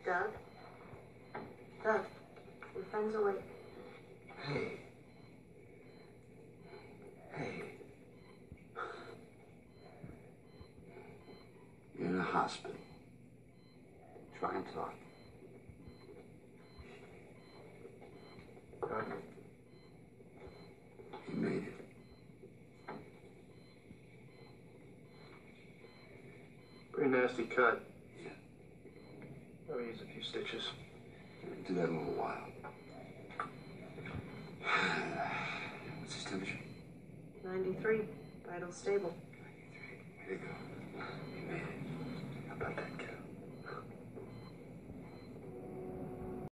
Doug? Doug, your friends are waiting. Hey. Hey. You're in a hospital. Try and talk. Doug. You made it. Pretty nasty cut. Yeah. I'll use a few stitches. We'll do that in a little while. What's his temperature? 93. Vital stable. 93. Way to go. You made it. How about that?